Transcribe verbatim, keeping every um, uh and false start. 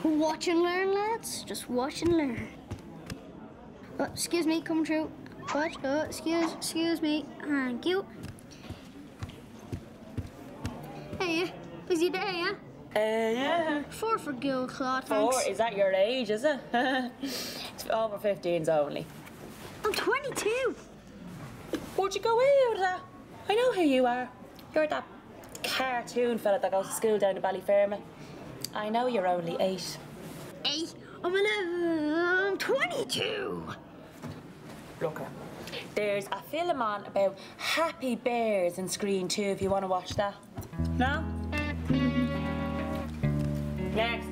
Watch and learn, lads. Just watch and learn. Oh, excuse me, come through. Watch. Oh, excuse, excuse me. Thank you. Hey, is he there, yeah? Uh, yeah. Four for Gil Claw, thanks. Four? Is that your age, is it? It's over fifteens only. I'm twenty-two. Where'd you go out, that? I know who you are. You're that cartoon fella that goes to school down in Ballyfermot. I know you're only eight. Eight? I'm eleven. I'm twenty-two. Look, there's a film on about happy bears in Screen two if you want to watch that. No? Next.